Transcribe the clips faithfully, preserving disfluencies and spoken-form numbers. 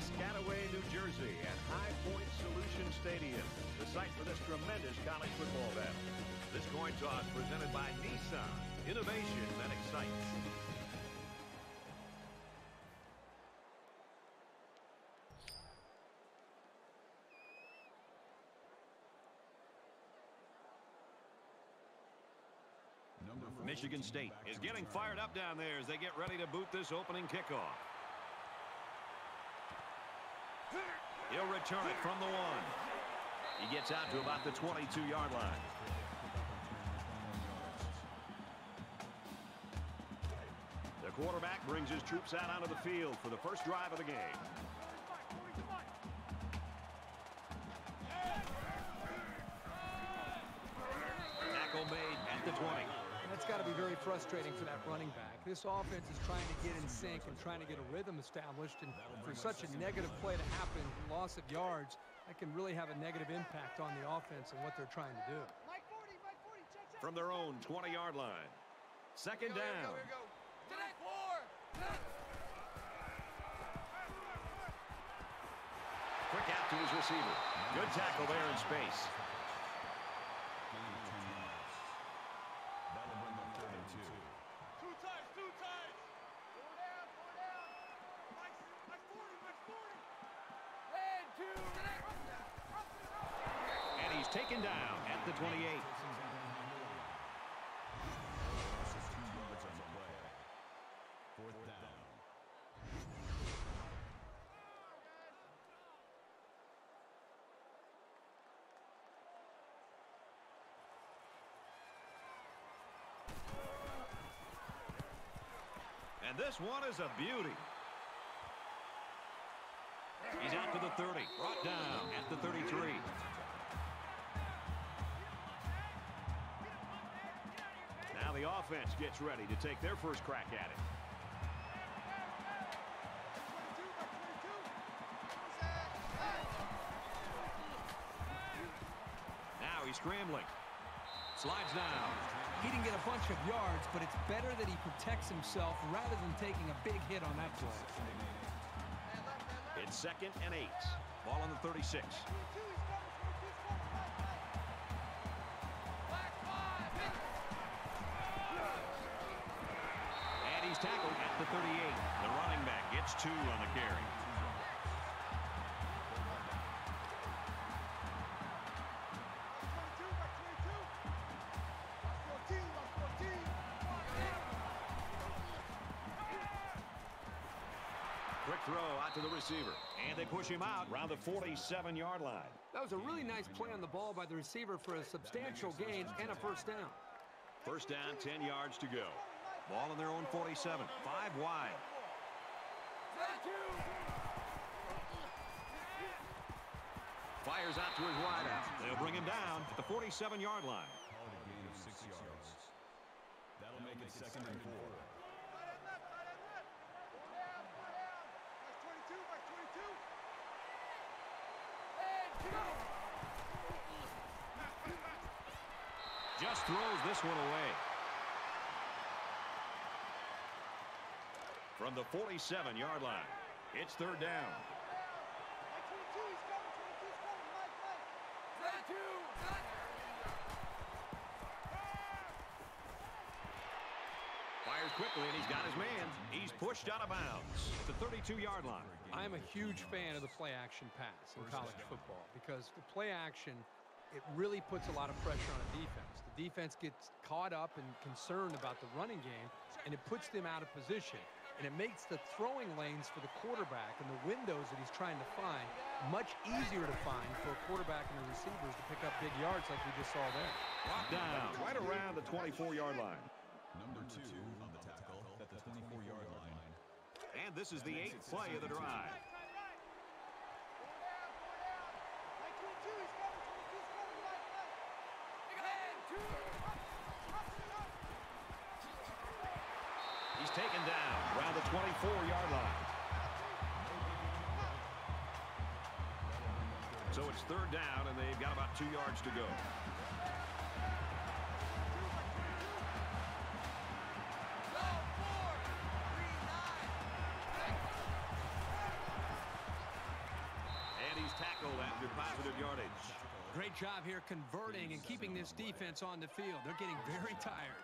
Piscataway, New Jersey, at High Point Solution Stadium, the site for this tremendous college football battle. This coin toss presented by Nissan. Innovation that excites. Michigan State is getting fired up down there as they get ready to boot this opening kickoff. He'll return it from the one. He gets out to about the twenty-two yard line. The quarterback brings his troops out onto the field for the first drive of the game. Tackle made at the twenty. That's got to be very frustrating for that running back. This offense is trying to get in sync and trying to get a rhythm established, and for such a negative play to happen, loss of yards, that can really have a negative impact on the offense and what they're trying to do. From their own twenty yard line. Second down. Here we go, here we go. Four. Quick out to his receiver. Good tackle there in space. Taken down at the twenty-eight. Fourth down. And this one is a beauty. He's out to the thirty. Brought down at the thirty-three. Now the offense gets ready to take their first crack at it. Now he's scrambling. Slides down. He didn't get a bunch of yards, but it's better that he protects himself rather than taking a big hit on that play. It's second and eight. Ball on the thirty-six. He's tackled at the thirty-eight. The running back gets two on the carry. Quick throw out to the receiver. And they push him out around the forty-seven yard line. That was a really nice play on the ball by the receiver for a substantial gain and a first down. First down, ten yards to go. Ball in their own forty-seven. Five wide. Fires out to his wideout. They'll bring him down at the forty-seven yard line. Called a gain of six yards. That'll make it second and four. Just throws this one away. From the forty-seven yard line, it's third down. Fires quickly, and he's got his man. He's pushed out of bounds at the thirty-two yard line. I'm a huge fan of the play-action pass in college football because the play-action, it really puts a lot of pressure on a defense. The defense gets caught up and concerned about the running game, and it puts them out of position. And it makes the throwing lanes for the quarterback and the windows that he's trying to find much easier to find for a quarterback and the receivers to pick up big yards like we just saw there. Brought down right around the twenty-four yard line. Number two on the tackle at the twenty-four yard line. And this is the eighth play of the drive. He's taken down around the twenty-four yard line. So it's third down, and they've got about two yards to go. job here converting and keeping this defense on the field. They're getting very tired.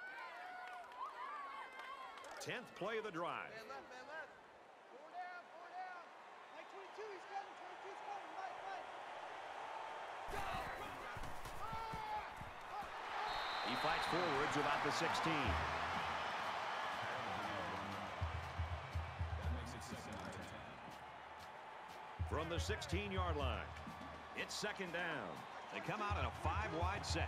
tenth play of the drive. Man left, man left. Four down, four down. Mike twenty-two, he's coming. twenty-two's coming. Mike, Mike. He fights forward to about the sixteen. That makes it second and ten. From the sixteen-yard line, it's second down. They come out in a five-wide set.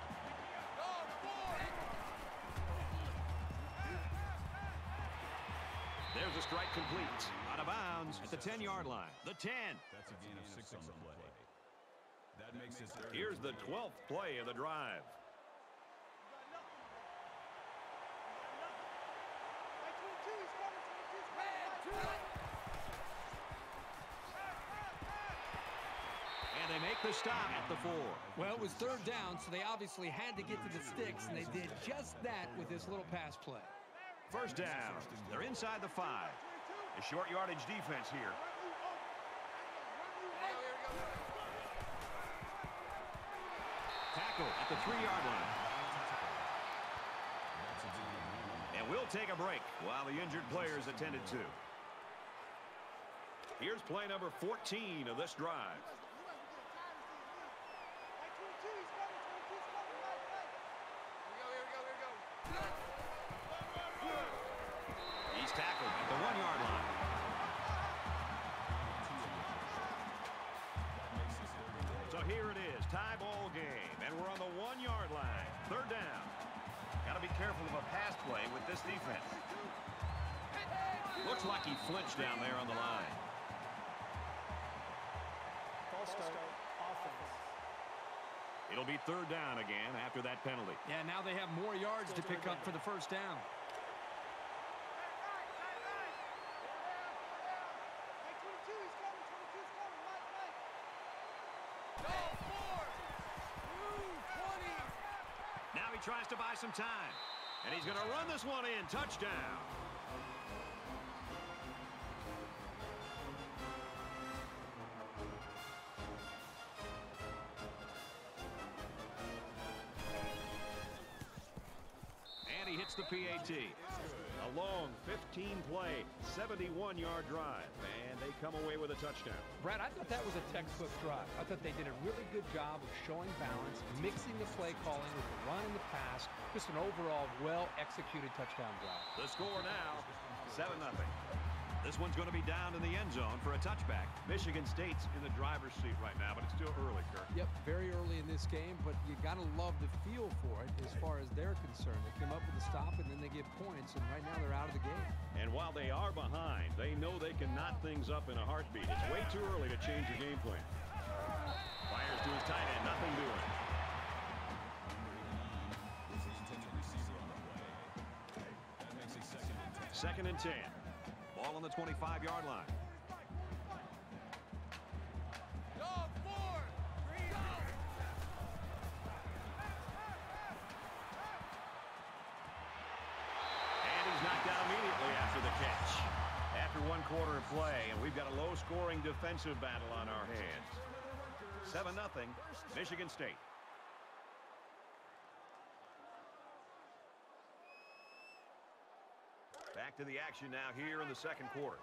There's a strike complete. Out of bounds at the ten-yard line. The ten. That's a gain of six on the play. That makes it third. Here's the twelfth play of the drive. Mike twenty-two, he's coming. twenty-two's coming. Mike, Mike. And they make the stop at the four. Well, it was third down, so they obviously had to get to the sticks, and they did just that with this little pass play. First down. They're inside the five. A short yardage defense here. Tackle at the three-yard line. And we'll take a break while the injured players attended to. Here's play number fourteen of this drive. He's tackled at the one-yard line. So here it is, tie ball game, and we're on the one-yard line. Third down. Got to be careful of a pass play with this defense. Looks like he flinched down there on the line. False start. Offense. It'll be third down again after that penalty. Yeah, now they have more yards to pick up for the first down. Now he tries to buy some time. And he's going to run this one in. Touchdown. And he hits the P A T. A long fifteen-play, seventy-one-yard drive. And they come away with a touchdown. Brad, I thought that was a textbook drive. I thought they did a really good job of showing balance, mixing the play calling with the run and the pass. Just an overall well-executed touchdown drive. The score now, seven nothing. This one's going to be down in the end zone for a touchback. Michigan State's in the driver's seat right now, but it's still early, Kirk. Yep, very early in this game, but you got to love the feel for it as far as they're concerned. They came up with a stop, and then they get points, and right now they're out of the game. And while they are behind, they know they can knot things up in a heartbeat. It's way too early to change your game plan. Fires to his tight end, nothing doing. Second and ten. Ball on the twenty-five-yard line. Dog four. Three. Go. And he's knocked out immediately after the catch. After one quarter of play, and we've got a low-scoring defensive battle on our hands. seven nothing, Michigan State. Back to the action now here in the second quarter.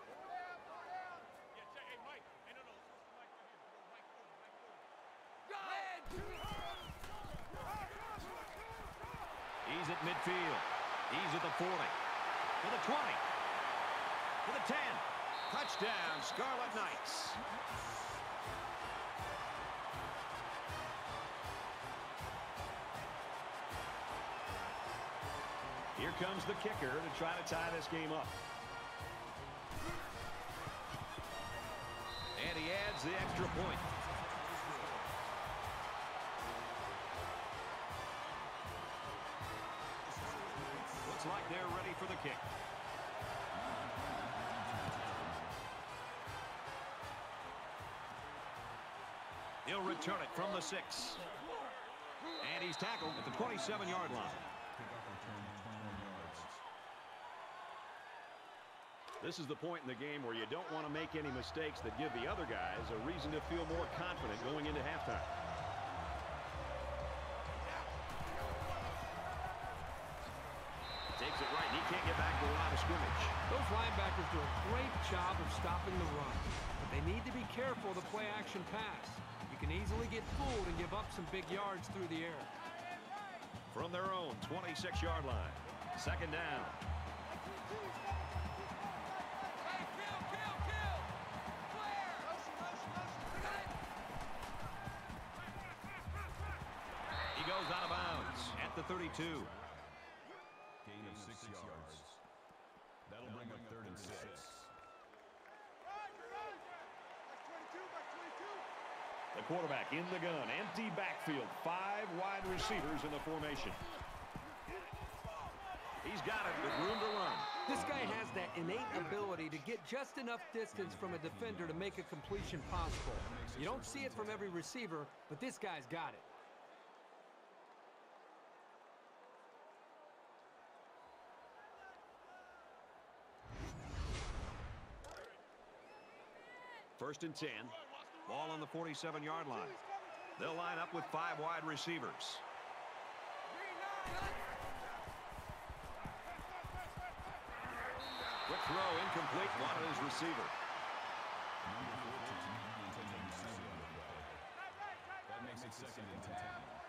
He's at midfield. He's at the forty. To the twenty. To the ten. Touchdown, Scarlet Knights. Here comes the kicker to try to tie this game up. And he adds the extra point. Looks like they're ready for the kick. He'll return it from the six. And he's tackled at the twenty-seven-yard line. This is the point in the game where you don't want to make any mistakes that give the other guys a reason to feel more confident going into halftime. linebackers do a great job of stopping the run. But they need to be careful of the play-action pass. You can easily get fooled and give up some big yards through the air. From their own twenty-six yard line. Second down. He goes out of bounds at the thirty-two. Gain of six yards. That'll bring up third and six. The quarterback in the gun. Empty backfield. Five wide receivers in the formation. He's got it with room to run. This guy has that innate ability to get just enough distance from a defender to make a completion possible. You don't see it from every receiver, but this guy's got it. First and ten. Ball on the forty-seven yard line. They'll line up with five wide receivers. Quick throw, incomplete. Wanted his receiver. That makes it second and ten.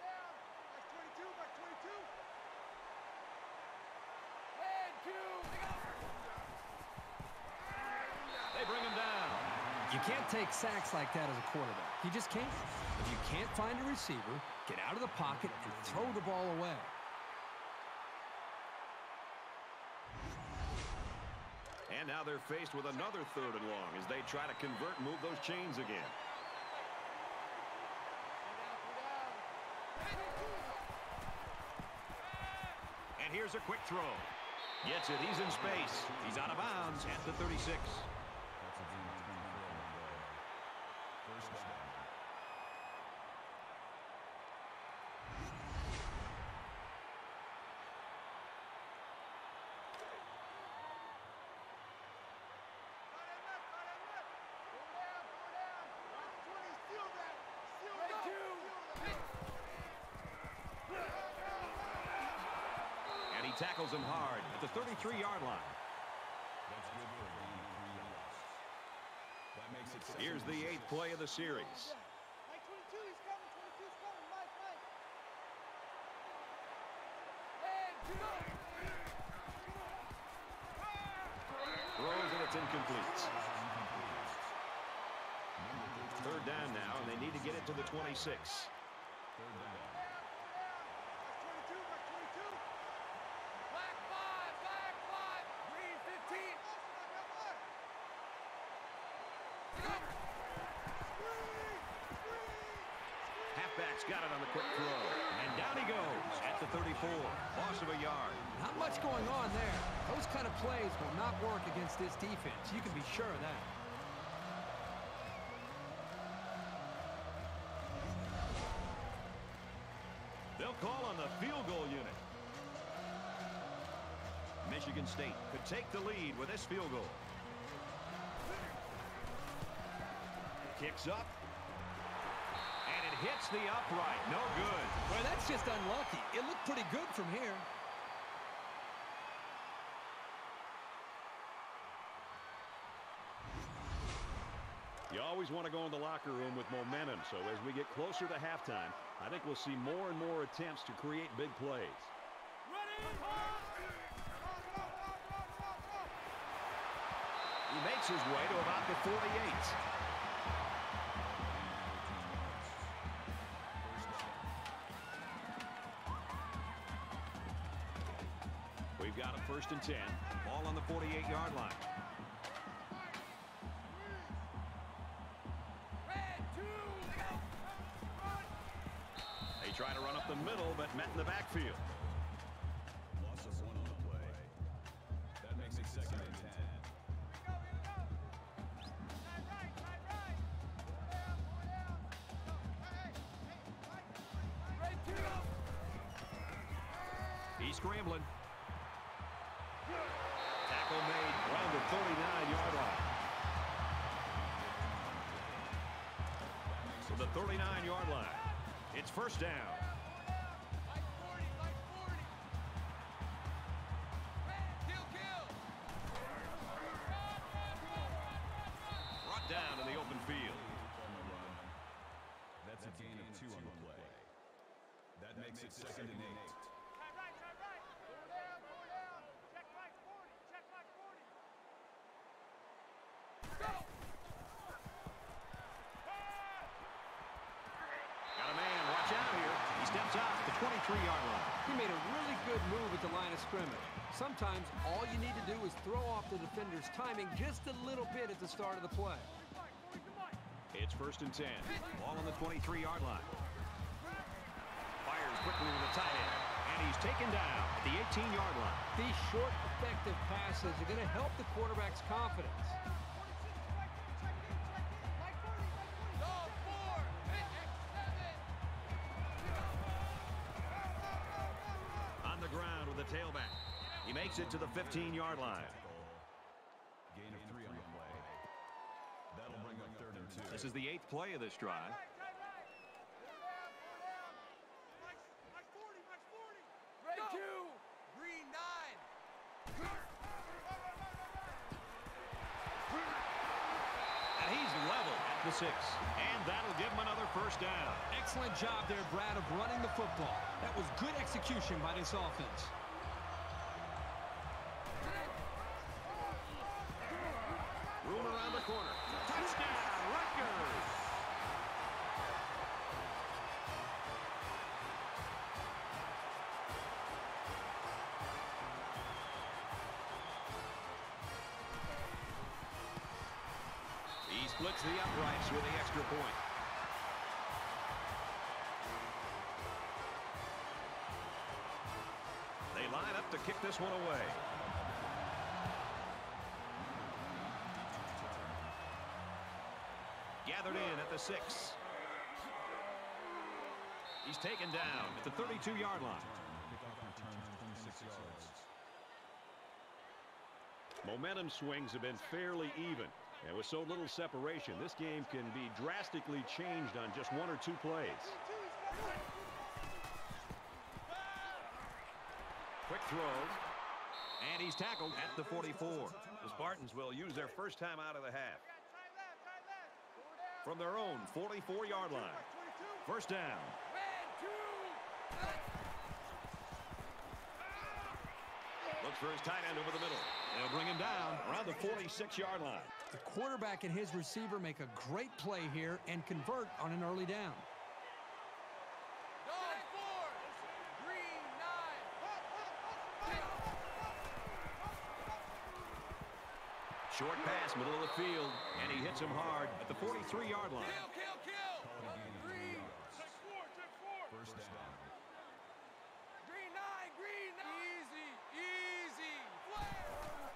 They bring him down. You can't take sacks like that as a quarterback. You just can't. If you can't find a receiver, get out of the pocket and throw the ball away. And now they're faced with another third and long as they try to convert and move those chains again. And here's a quick throw. Gets it. He's in space. He's out of bounds at the thirty-six. Tackles him hard at the thirty-three yard line. That's good for a gain of three yards. That makes it second. Here's the eighth play of the series. Mike twenty-two, he's coming. twenty-two's coming. Mike, Mike. Throws and it's incomplete. Third down now, and they need to get it to the twenty-six. Third down. Halfback's got it on the quick throw. And down he goes at the thirty-four. Loss of a yard. Not much going on there. Those kind of plays will not work against this defense. You can be sure of that. They'll call on the field goal unit. Michigan State could take the lead with this field goal. Kicks up. And it hits the upright. No good. Well, that's just unlucky. It looked pretty good from here. You always want to go in the locker room with momentum, so as we get closer to halftime, I think we'll see more and more attempts to create big plays. He makes his way to about the forty-eight. We've got a first and ten. Ball on the forty-eight yard line. They try to run up the middle, but met in the backfield. Loss of one on the play. That makes it second and ten. He's scrambling. Tackle made around the thirty-nine yard line. So the thirty-nine yard line. It's first down. makes it second and eight. Try right, try right. Four down, four down. Check right, forty. Check right, forty. Go! Got a man. Watch out here. He steps out at the twenty-three yard line. He made a really good move at the line of scrimmage. Sometimes all you need to do is throw off the defender's timing just a little bit at the start of the play. It's first and ten. Ball on the twenty-three yard line. Fires quickly to the tight end. And he's taken down at the eighteen yard line. These short, effective passes are going to help the quarterback's confidence. On the ground with the tailback. He makes it to the fifteen yard line. Gain of three on the play. That'll bring up third and two. This is the eighth play of this drive. Red two, green nine. And he's level at the six. And that'll give him another first down. Excellent job there, Brad, of running the football. That was good execution by this offense. Room around the corner. Touchdown, Rutgers! He splits the uprights with the extra point. They line up to kick this one away. Gathered in at the six. He's taken down at the thirty-two yard line. Kickoff returns twenty-six yards. Momentum swings have been fairly even. And with so little separation, this game can be drastically changed on just one or two plays. Quick throw. And he's tackled at the forty-four. The Spartans will use their first time out of the half. From their own forty-four yard line. First down. Looks for his tight end over the middle. They'll bring him down around the forty-six yard line. The quarterback and his receiver make a great play here and convert on an early down. Dog four, green nine. Short pass, middle of the field, and he hits him hard at the forty-three yard line. Kill, kill, kill. Call it a gain of three yards. Check four, check four. First down. Green nine, green nine. Easy, easy. Flare.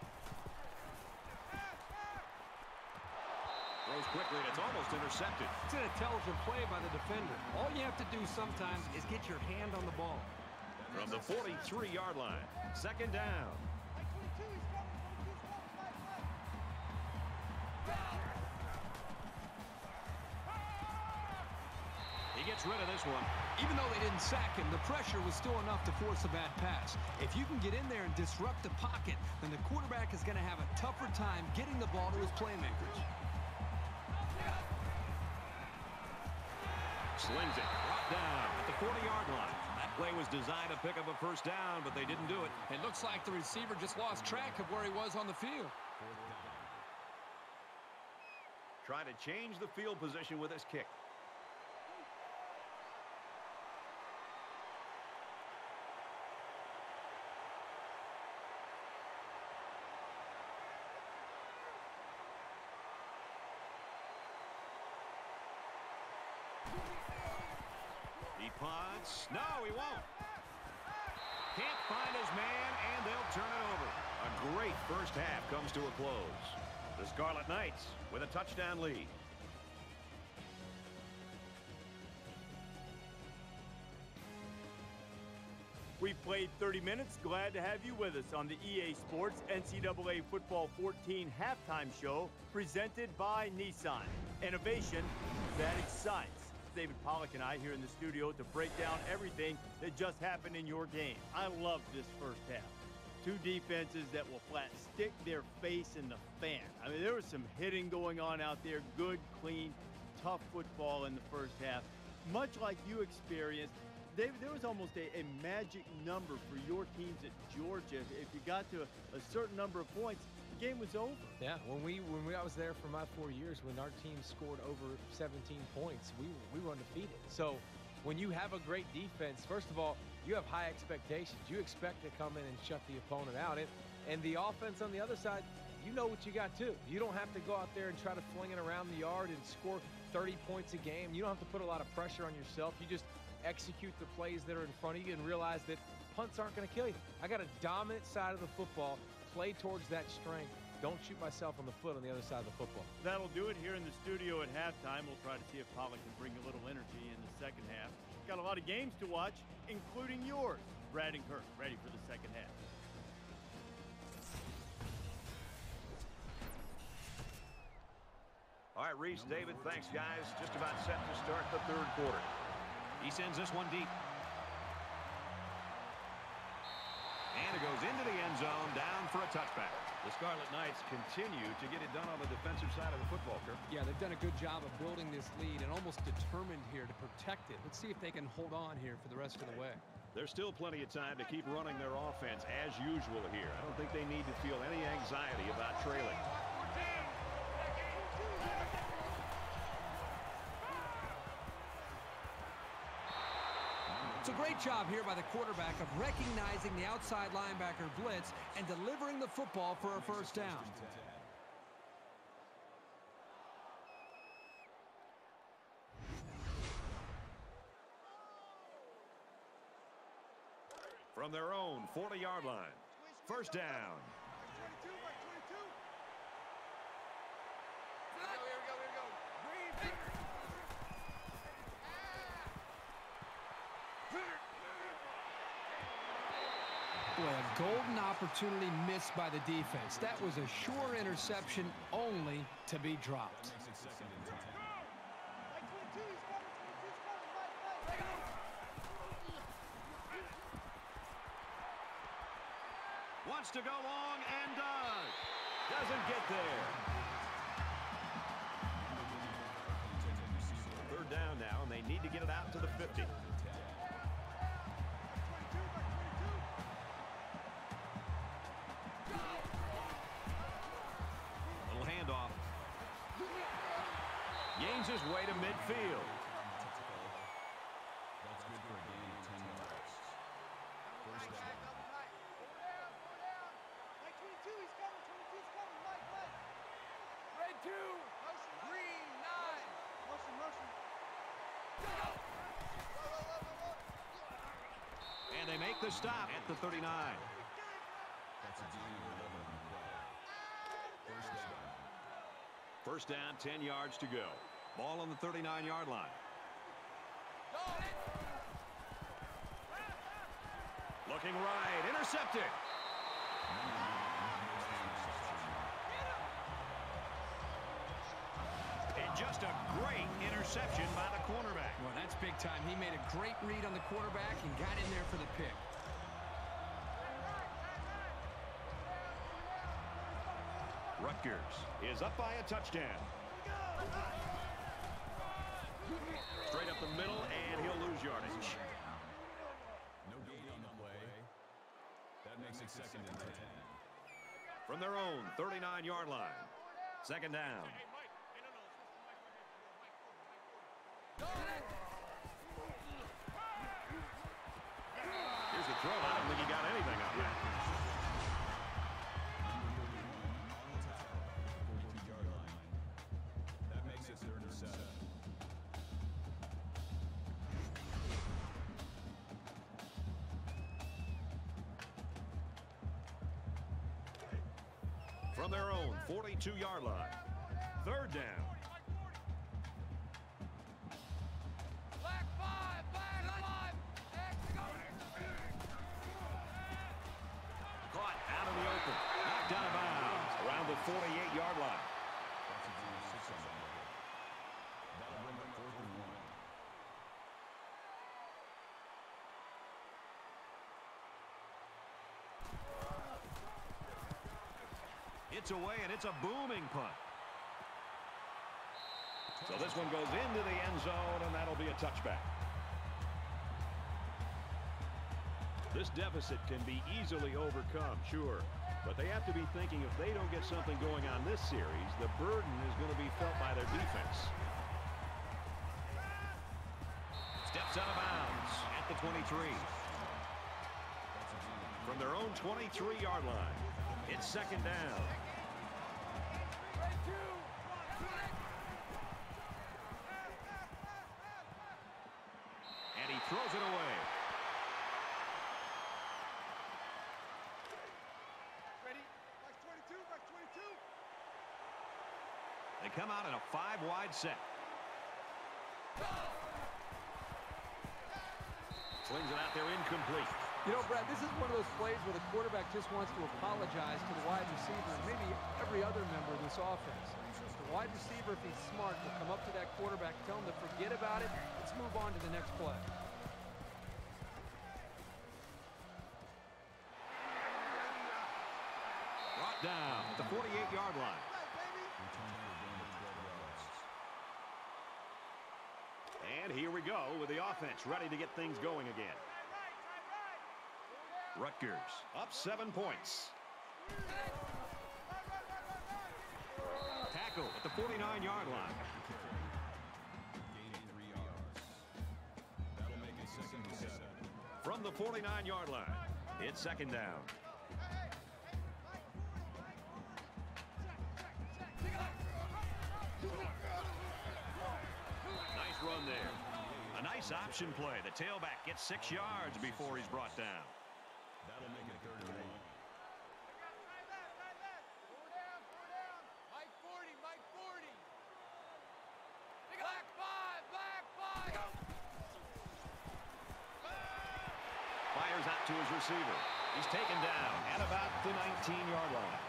Throws quickly, and it's almost intercepted. It's an intelligent play by the defender. All you have to do sometimes is get your hand on the ball. From the forty-three yard line, second down. Like twenty-two, he's coming, twenty-two's coming, right, right. He gets rid of this one. Even though they didn't sack him, the pressure was still enough to force a bad pass. If you can get in there and disrupt the pocket, then the quarterback is going to have a tougher time getting the ball to his playmakers. Slings it, brought down at the forty yard line. That play was designed to pick up a first down, but they didn't do it. It looks like the receiver just lost track of where he was on the field. Trying to change the field position with his kick. He punts. No, he won't. Can't find his man, and they'll turn it over. A great first half comes to a close. The Scarlet Knights with a touchdown lead. We've played thirty minutes. Glad to have you with us on the E A Sports N C double A Football fourteen halftime show presented by Nissan. Innovation that excites. David Pollack and I here in the studio to break down everything that just happened in your game. I love this first half. Two defenses that will flat stick their face in the fan. I mean, there was some hitting going on out there. Good, clean, tough football in the first half. Much like you experienced, David, there was almost a, a magic number for your teams at Georgia. If you got to a, a certain number of points, the game was over. Yeah, when we when we, I was there for my four years, when our team scored over seventeen points, we we were undefeated. So when you have a great defense, first of all, you have high expectations. You expect to come in and shut the opponent out. And, and the offense on the other side, you know what you got too. You don't have to go out there and try to fling it around the yard and score thirty points a game. You don't have to put a lot of pressure on yourself. You just execute the plays that are in front of you and realize that punts aren't going to kill you. I got a dominant side of the football, play towards that strength. Don't shoot myself on the foot on the other side of the football. That'll do it here in the studio at halftime. We'll try to see if Pollack can bring a little energy in the second half. Got a lot of games to watch, including yours. Brad and Kirk ready for the second half. All right, Reese, David, thanks, guys. Just about set to start the third quarter. He sends this one deep. And it goes into the end zone, down for a touchback. The Scarlet Knights continue to get it done on the defensive side of the football, Kirk. Yeah, they've done a good job of building this lead and almost determined here to protect it. Let's see if they can hold on here for the rest of the way. There's still plenty of time to keep running their offense as usual here. I don't think they need to feel any anxiety about trailing. It's a great job here by the quarterback of recognizing the outside linebacker blitz and delivering the football for a first down. From their own forty-yard line. First down. Boy, a golden opportunity missed by the defense. That was a sure interception, only to be dropped. Wants to go long and does. Doesn't get there. Third down now, and they need to get it out to the fifty. Little handoff. Gains his way to midfield. That's good for a gain of ten yards. First down. Red two. Green nine. Motion, motion. And they make the stop at the thirty-nine. That's a gain of eleven on the play. First down. First down, ten yards to go. Ball on the thirty-nine-yard line. Looking right, intercepted. And just a great interception by the cornerback. Well, that's big time. He made a great read on the quarterback and got in there for the pick. Rutgers is up by a touchdown. Straight up the middle, and he'll lose yardage. No gain on the play. That makes it second and ten. From their own thirty-nine-yard line. Second down. Here's the throw. I don't think he got anything on that. fourteen-yard line. That makes it third and seven. From their own forty-two-yard line. Third down. Black five, black five. Caught out in the open. Knocked out of bounds around the forty-eight-yard line. That's a gain of six on the play. That'll bring up fourth and one. It's away, and it's a booming punt. So this one goes into the end zone, and that'll be a touchback. This deficit can be easily overcome, sure. But they have to be thinking if they don't get something going on this series, the burden is going to be felt by their defense. Steps out of bounds at the twenty-three. From their own twenty-three yard line, it's second down. And he throws it away. Ready? Box twenty-two, box twenty-two. They come out in a five-wide set. Slings it out there, incomplete. You know, Brad, this is one of those plays where the quarterback just wants to apologize to the wide receiver and maybe every other member of this offense. The wide receiver, if he's smart, will come up to that quarterback, tell him to forget about it. Let's move on to the next play. Brought down at the forty-eight yard line. And here we go with the offense ready to get things going again. Rutgers up seven points. Tackle at the forty-nine yard line. Gaining three yards. That'll make it second and seven. From the forty-nine yard line, it's second down. Nice run there. A nice option play. The tailback gets six yards before he's brought down. That'll make it third and one. Mike forty, Mike forty. Black five, black five. Fires out to his receiver. He's taken down at about the nineteen yard line.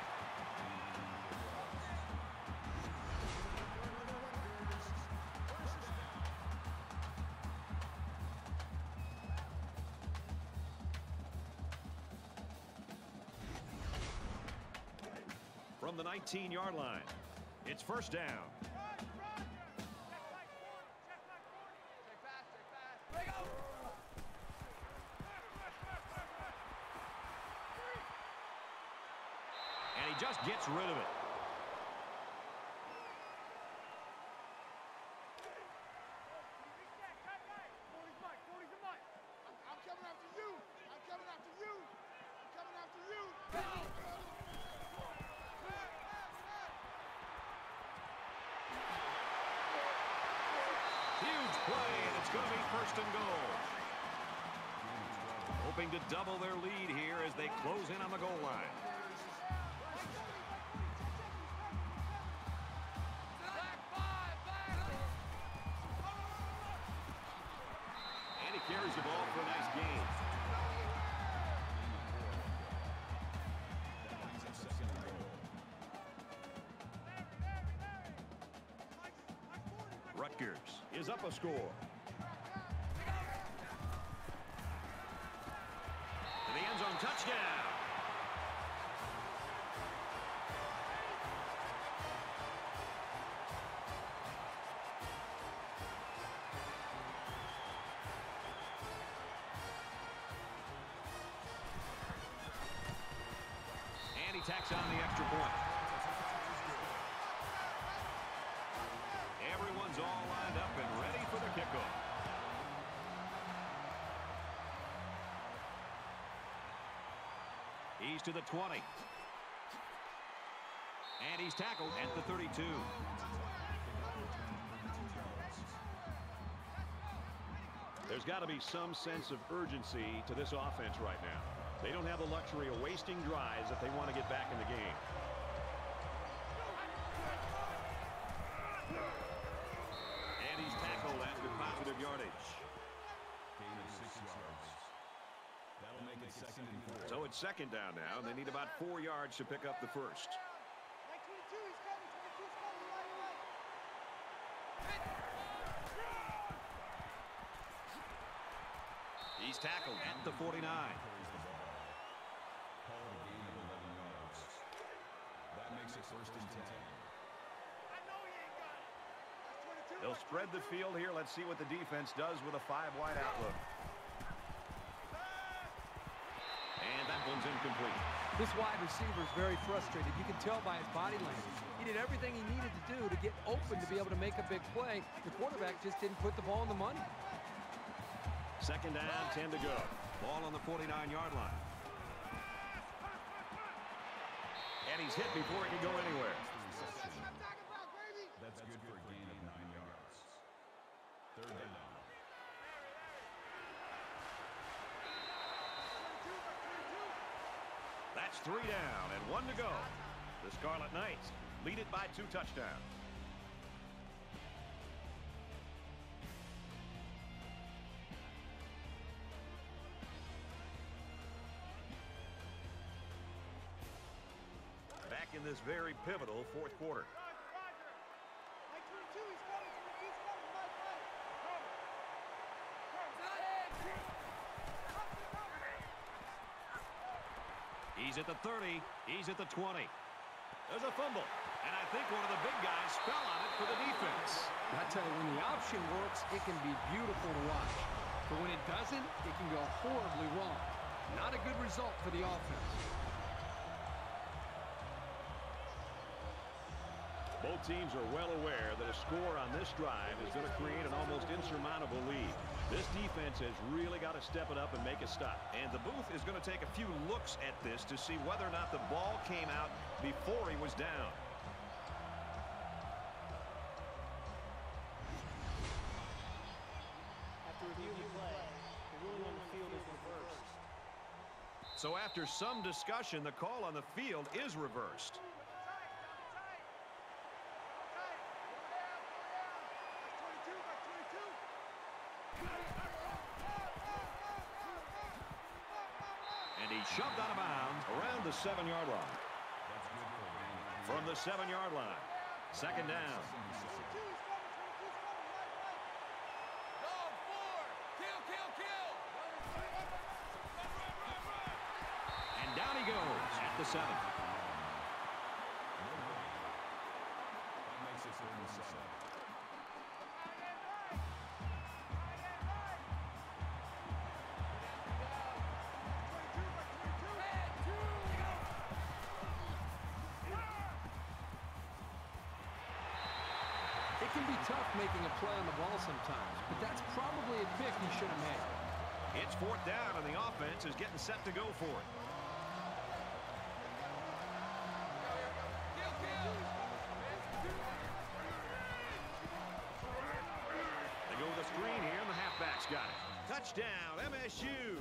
From the nineteen yard line, it's first down. And he just gets rid of it. I'm coming after you. I'm coming after you. I'm coming after you. Huge play, and it's going to be first and goal. Hoping to double their lead here as they close in on the goal line. And he carries the ball for a nice gain. That brings up second and goal. Rutgers is up a score. To the end zone, touchdown. And he tacks on the extra point. Everyone's all lined up and ready for the kickoff. He's to the twenty. And he's tackled at the thirty-two. There's got to be some sense of urgency to this offense right now. They don't have the luxury of wasting drives if they want to get back in the game. And he's tackled after positive yardage. Gain of six yards. That'll make it second and four. So it's second down now, and they need about four yards to pick up the first. Mike twenty-two, he's coming. twenty-two's coming right away. He's tackled at the forty-nine. Carries the ball. Called a gain of eleven yards. That makes it first and ten. I know he ain't got it. That's twenty-two. They'll spread the field here. Let's see what the defense does with a five-wide outlook. This wide receiver is very frustrated. You can tell by his body language. He did everything he needed to do to get open to be able to make a big play. The quarterback just didn't put the ball in the money. Second down, ten to go. Ball on the forty-nine-yard line. And he's hit before he can go anywhere. That's good for a gain of nine yards. Third down. That's three down and one to go. The Scarlet Knights lead it by two touchdowns. Back in this very pivotal fourth quarter. Mike twenty-two, he's coming. twenty-two's coming. Mike, Mike. He's at the thirty. He's at the twenty. There's a fumble. And I think one of the big guys fell on it for the defense. I tell you, when the option works, it can be beautiful to watch. But when it doesn't, it can go horribly wrong. Not a good result for the offense. Both teams are well aware that a score on this drive is going to create an almost insurmountable lead. This defense has really got to step it up and make a stop. And the booth is going to take a few looks at this to see whether or not the ball came out before he was down. After reviewing the play, the ruling on the field is reversed. So after some discussion, the call on the field is reversed. And he shoved out of bounds around the seven-yard line. From the seven-yard line, second down. And down he goes at the seven. That makes it third and seven. It can be tough making a play on the ball sometimes, but that's probably a pick he should have made. It's fourth down, and the offense is getting set to go for it. They go with a screen here, and the halfback's got it. Touchdown, M S U.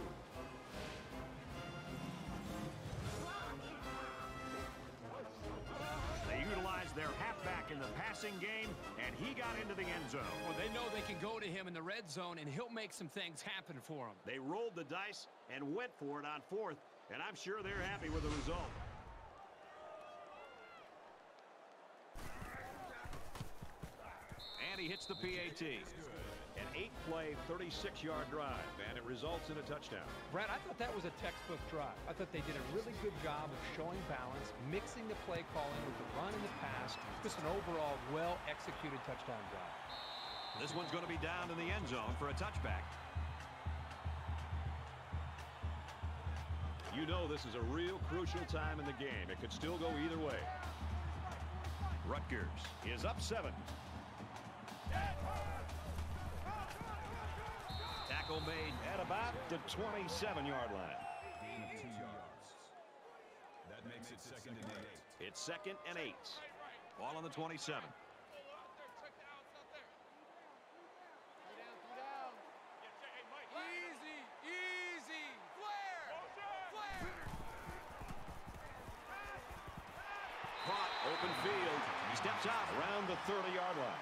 They utilized their halfback in the passing game, and he got into the end zone. Well, they know they can go to him in the red zone, and he'll make some things happen for them. They rolled the dice and went for it on fourth, and I'm sure they're happy with the result. And he hits the P A T. An eight-play, thirty-six-yard drive, and it results in a touchdown. Brad, I thought that was a textbook drive. I thought they did a really good job of showing balance, mixing the play calling with the run and the pass. Just an overall well-executed touchdown drive. This one's going to be down in the end zone for a touchback. You know this is a real crucial time in the game. It could still go either way. Rutgers is up seven. Tackle made at about the twenty-seven-yard line. Gain of two yards. That makes it second and eight. It's second and eight. Ball on the twenty-seven. Easy, easy. Flare, flare. Caught, open field. He steps out around the thirty-yard line.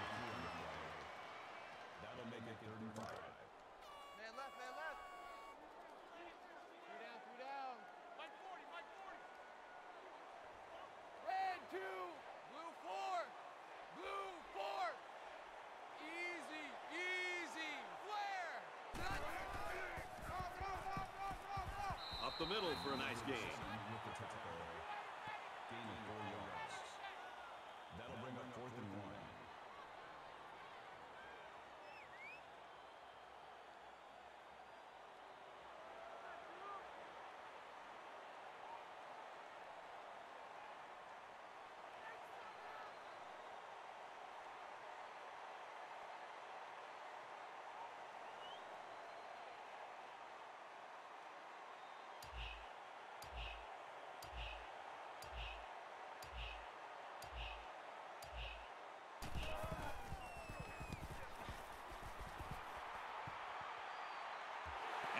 That'll make it third and five. Man left, man left. Three down, three down. Mike forty, Mike forty. Red two, blue four, blue four. Easy, easy. Flare. Up the middle for a nice gain. With the tackle. Gain of four yards. That'll bring up fourth and one.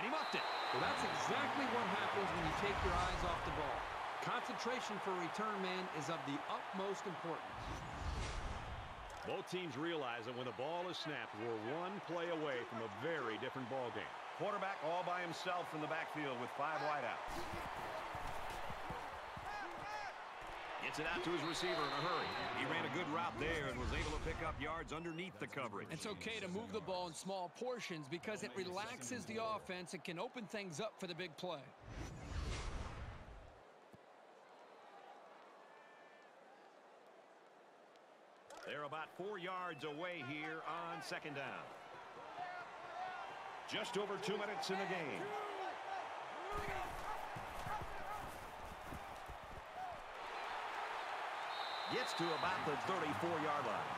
he muffed it. Well, that's exactly what happens when you take your eyes off the ball. Concentration for a return man is of the utmost importance. Both teams realize that when the ball is snapped, we're one play away from a very different ball game. Quarterback all by himself in the backfield with five wideouts. Gets it out to his receiver in a hurry. He ran a good route there and was able to pick up yards underneath the coverage. It's okay to move the ball in small portions because it relaxes the offense and can open things up for the big play. They're about four yards away here on second down. Just over two minutes in the game. Gets to about the thirty-four yard line.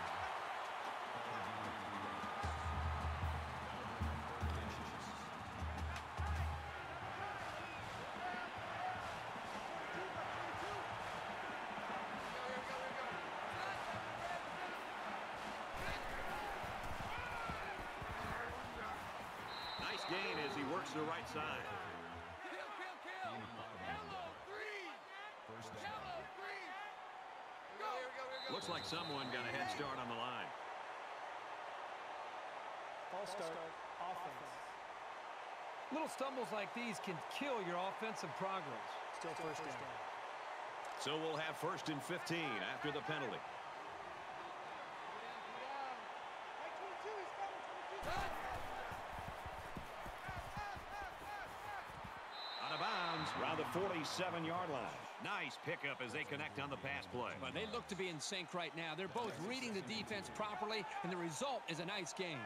Nice gain as he works the right side. Looks like someone got a head start on the line. False start, offense. Little stumbles like these can kill your offensive progress. Still first down. So we'll have first and fifteen after the penalty. Out of bounds, around the forty-seven yard line. Nice pickup as they connect on the pass play. But they look to be in sync right now. They're both reading the defense properly, and the result is a nice game.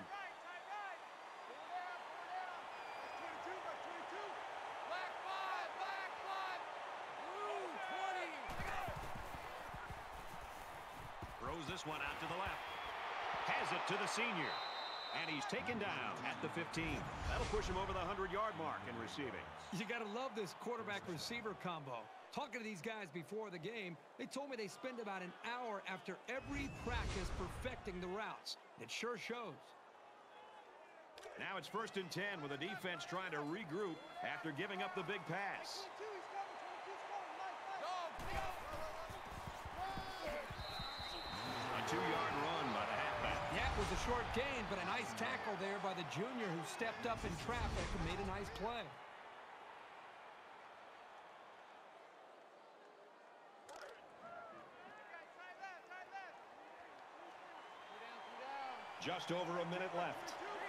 Throws this one out to the left. Has it to the senior. And he's taken down at the fifteen. That'll push him over the hundred yard mark in receiving. You got to love this quarterback-receiver combo. Talking to these guys before the game, they told me they spend about an hour after every practice perfecting the routes. It sure shows. Now it's first and ten with the defense trying to regroup after giving up the big pass. A two-yard run by the halfback. Yeah, it was a short gain, but a nice tackle there by the junior who stepped up in traffic and made a nice play. Just over a minute left.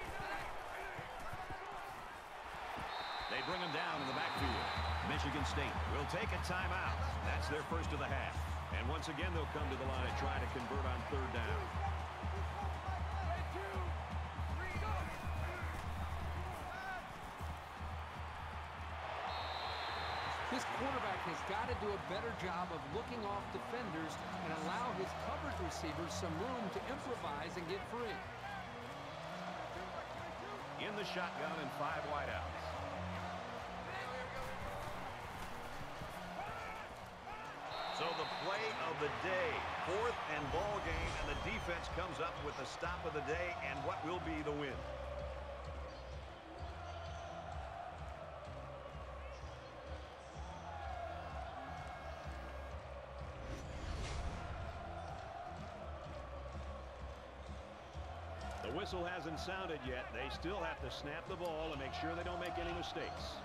They bring him down in the backfield. Michigan State will take a timeout. That's their first of the half. And once again, they'll come to the line and try to convert on third down. This quarterback has got to do a better job of looking off defenders and allow his coverage receivers some room to improvise and get free. In the shotgun and five wideouts. So the play of the day, fourth and ball game, and the defense comes up with the stop of the day and what will be the win. The whistle hasn't sounded yet. They still have to snap the ball and make sure they don't make any mistakes.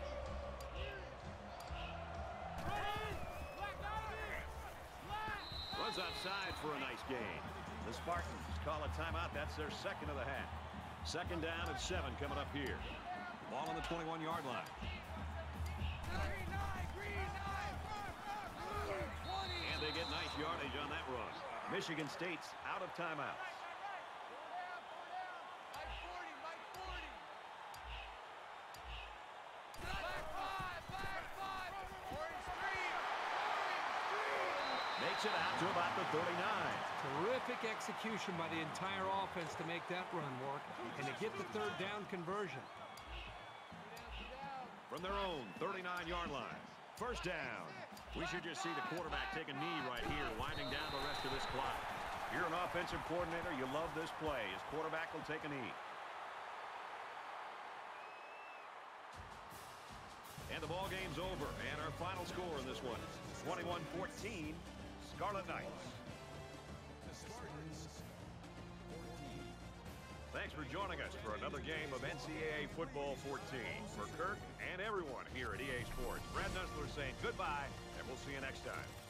Runs outside for a nice gain. The Spartans call a timeout. That's their second of the half. Second down and seven coming up here. Ball on the twenty-one yard line. And they get nice yardage on that run. Michigan State's out of timeouts. Makes it out to about the thirty-nine. Terrific execution by the entire offense to make that run work and to get the third down conversion. From their own thirty-nine yard line. First down. We should just see the quarterback take a knee right here, winding down the rest of this clock. If you're an offensive coordinator, you love this play. His quarterback will take a knee. And the ball game's over. And our final score in this one, twenty-one fourteen, Scarlet Knights. Thanks for joining us for another game of N C double A Football fourteen. For Kirk and everyone here at E A Sports, Brad Nessler saying goodbye, and we'll see you next time.